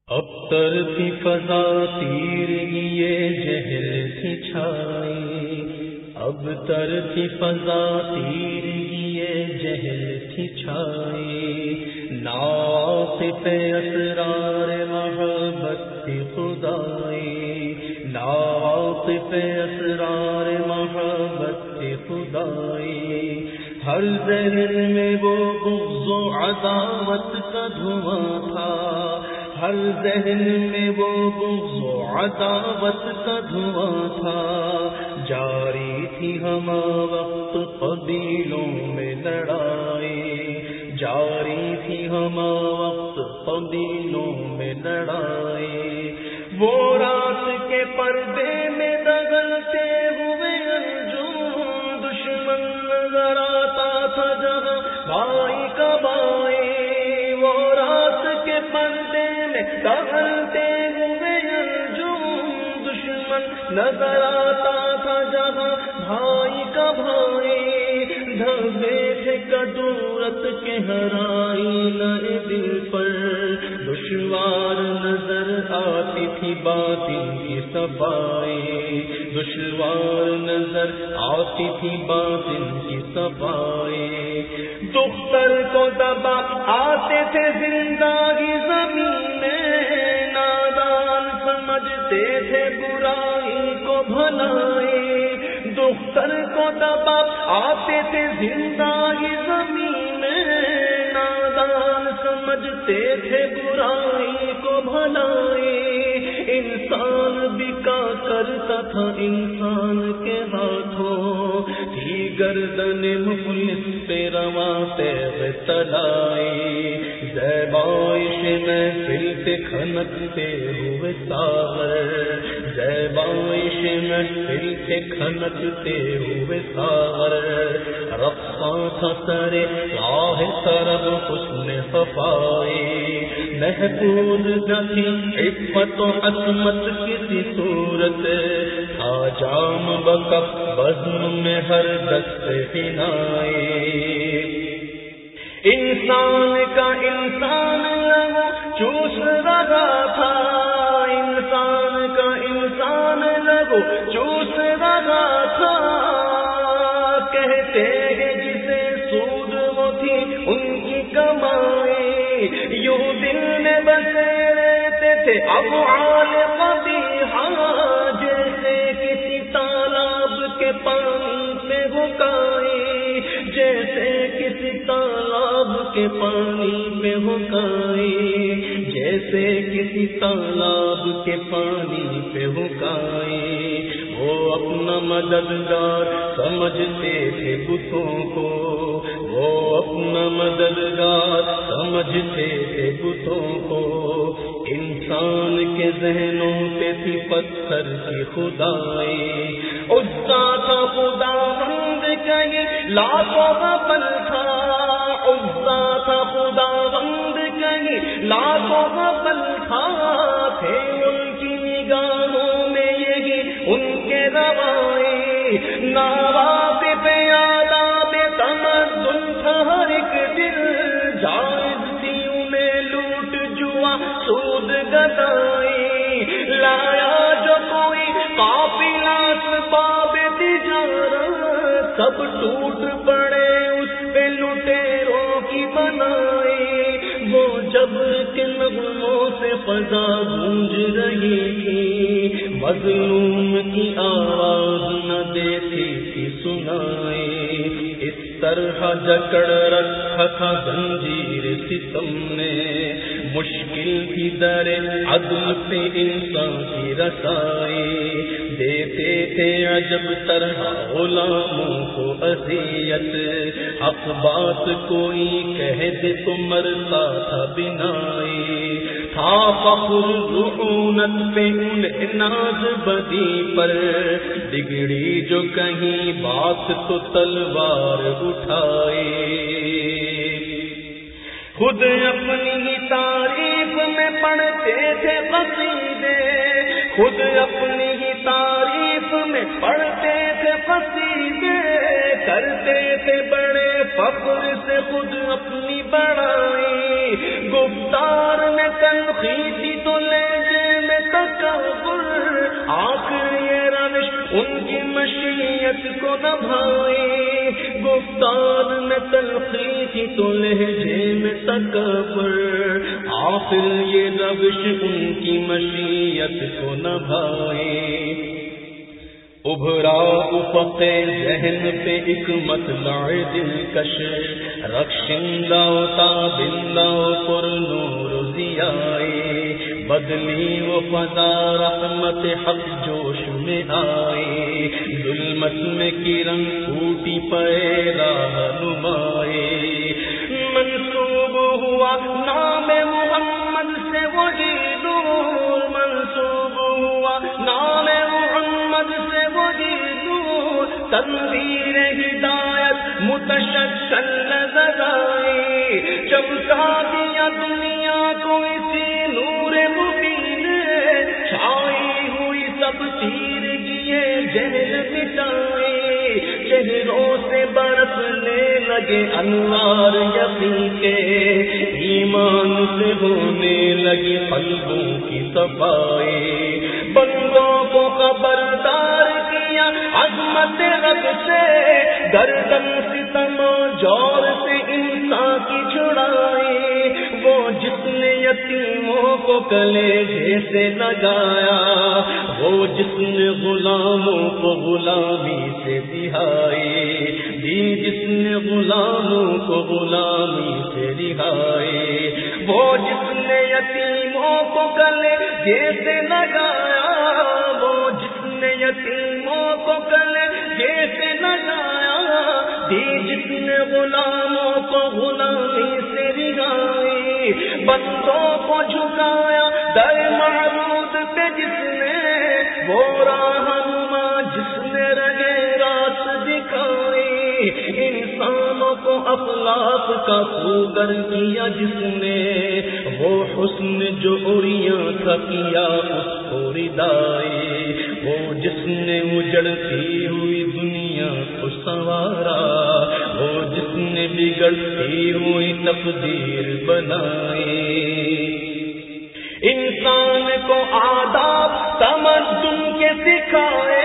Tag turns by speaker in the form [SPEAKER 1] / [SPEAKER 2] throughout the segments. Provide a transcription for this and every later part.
[SPEAKER 1] ابتر تھی فضا تیرگی یہ جہل تھی چھائی، ابتر تھی فضا تیرگی یہ جہل تھی چھائی، ناقص اسرار محبت تھی خدائی، ناقص اسرار محبت تھی خدائی، ہر ذہن میں وہ بغض و عداوت کا دھواں تھا، ہر ذہن میں وہ بغض و عداوت کا دھواں تھا، جاری تھی ہمہ وقت قبیلوں میں لڑائی، جاری تھی ہمہ وقت قبیلوں میں لڑائی، وہ رات کے پردے میں دغلتے ہوئے انجم، دشمن نظر آتا تھا جہاں بھائی کا بھائی، وہ رات کے پردے دغلتے ہوئے انجم، دشمن نظر آتا تھا جہاں بھائی کا بھائی، دھبے تھے کدورت کے ہرائی نئے دل پر، دشوار نظر آتی تھی باطن کی صفائی، دشوار نظر آتی تھی باطن کی صفائی، دختر کو دبا آتے تھے زندگی زمین میں، نادان سمجھتے تھے برائی کو بھلائی، دختر کو دبا آتے تھے زندگی زمین میں، نادان سمجھتے تھے برائی کو بھلائی، انسان بکا کرتا تھا انسان کے ہاتھوں، تھی گردن مفلس پہ رواں تیغ تلائی، زیبائش محفل پہ کھنکتے ہوئے ساغر، زیبائش محفل پہ کھنکتے ہوئے ساغر، رقصاں تھا سرے راہ طرب حسن صفائی، محفوظ نہ تھی عفت و عصمت کسی صورت، تھا جام بکف بزم میں ہر دست حنائی، انسان کا انسان لہو چوس رہا تھا، انسان کا انسان لہو چوس رہا تھا، کہتے ہیں جسے سود وہ تھی ان کی کمائی، یوں دل میں بسے رہتے تھے افعال قبیحہ، جیسے کسی تالاب کے پانی پہ حکائی، جیسے کسی تالاب کے پانی پہ حکائی، جیسے کسی تالاب کے پانی پہ حکائی، وہ اپنا مددگار سمجھتے تھے بتوں کو، وہ اپنا مددگار سمجھتے تھے بتوں کو، انسان کے ذہنوں پہ تھی پتھر کی خدائی، عزا تھا خدا بند کہیں لاکھوں کا پل تھا، عزا تھا خدا بند کہیں لاکھوں کا پل تھا، تھے ان کی نگاہوں میں یہی ان کے روائے، نوابِ آداب تمدن تھا ہر ایک دل، جائز تھی انہیں لوٹ جوا سود گدائی، لایا جو کوئی قافلہ اسباب تجارت، سب ٹوٹ پڑے اس پہ لٹیروں کی بنائی، وہ جبر کے نغموں سے فضا گونج رہی تھی، مظلوم کی آواز نہ دیتی تھی سنائی، اس طرح جکڑ رکھا تھا زنجیر ستم نے، مشکل تھی در عدل سے انسان کی رسائی، دیتے تھے عجب طرح غلاموں کو اذیت، حق بات کوئی کہہ دے تو مرتا تھا بنائی، تھا فخر رعونت پہ انہیں ناز بدی پر، بگڑی جو کہیں بات تو تلوار اٹھائی، خود اپنی ہی تعریف میں پڑھتے تھے قصیدے، خود اپنی ہی تعریف میں پڑھتے تھے قصیدے، کرتے تھے بڑے فخر سے خود اپنی بڑائی، گفتار میں تلخی تھی تو مشیت کو نہ بھائے، گفتار میں تلخی کی تو لہجے میں تکبر، آخر یہ روش ان کی مشیت کو نہ بھائے۔ ابھرا افق ذہن پہ ایک مطلع دلکش، رخشندہ تابندہ پر نور ضیائے، بدلی وہ فضا رحمت حق جوش میں آئے، ظلمت میں کرن پھوٹی پے راہ نمائے، منسوب ہوا نام محمد سے وہی نور، منسوب ہوا نام محمد سے وہی نور، تنویر ہدایت متشکل نظر آئی، چمکا دیا دنیا کو اسی نور مبین، چھائی ہوئی سب تیرگیے جہل مٹائے، چہروں سے برسنے لگے انوار یقین کے، ایمان سے ہونے لگی قلبوں کی صفائی، بندوں کو خبردار کیا عظمت رب سے، گردن ستم و جور سے انسان کی چھڑائی، وہ جس نے یتیموں کو کلیجے سے لگایا، وہ جس نے غلاموں کو غلامی سے رہائی دی، جس نے غلاموں کو غلامی سے رہائی، وہ جس نے یتیموں کو کلیجے سے لگایا، وہ جس نے یتیموں کو کلیجے سے لگایا دی، جس نے غلاموں کو غلامی سے رہائی، بندوں کو جھکایا در معبود پہ جس نے، وہ راہنما جس نے رہے راست دکھائی، انسانوں کو اخلاق کا خوگر کیا جس نے، وہ حسن جو عریاں تھا کیا اس کو ردائی، وہ جس نے اجڑتی ہوئی دنیا کو سنوارا، وہ جس نے بگڑتی ہوئی تقدیر بنائی، انسان کو آداب تمدن کے سکھائے،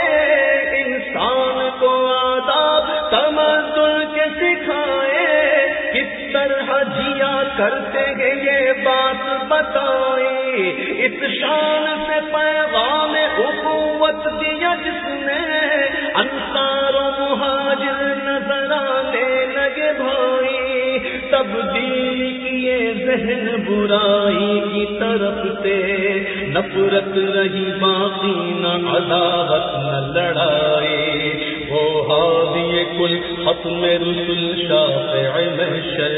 [SPEAKER 1] انسان کو آداب تمدن کے سکھائے، کس طرح جیا کرتے ہیں یہ بات بتائی، اس شان سے پیغام اخوت دیا جس نے، انصار و مہاجر نظر آنے لگے بھائی، تبدیل کیے ذہن برائی کی طرف سے، نفرت رہی باقی نہ عداوت نہ لڑائی، وہ ہادی کل ختم رسل شافع محشر،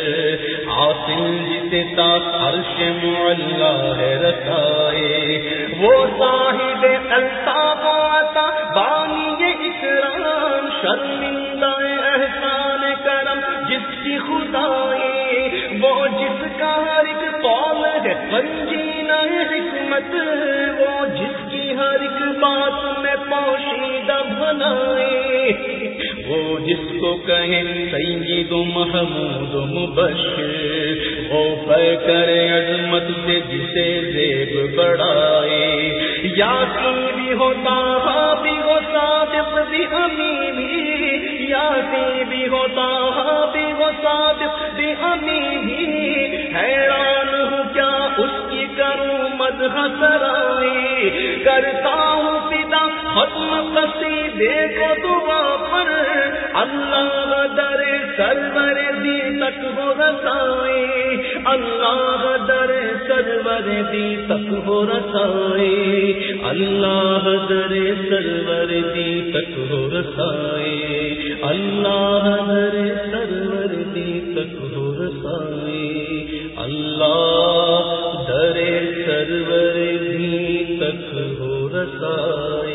[SPEAKER 1] عاصم جسے تاج عرش معلا ہے رسائے، وہ صاحب الطاف و عطا بانی اکرام، شرمندہ احسان کرم جس کی خدائی، وہ جس کا ہر ایک قول ہے سنجیدہ حکمت، وہ جس کی ہر ایک بات میں پوشیدہ بھلائی، وہ جس کو کہے سید و محمود و مبشر، وہ پے کرے عظمت سے جسے زیب بڑھائے، یاسین بھی ہوتا بھی ہو صادق بھی امین بھی، یاسین بھی ہوتا بھی ہو صادق بھی امین بھی، حیران ہوں کیا اس کی کروں مدح سرائی، کرتا ہوں فدا ختم قصیدے کو دعا پر، اللہ در سرور دی تک ہو رسائی، اللہ در سرور دی تک ہو رسائی، اللہ در سرور دی تک ہو رسائی، اللہ در سرور دی تک ہو رسائی، اللہ در سرور دی تک ہو رسائی۔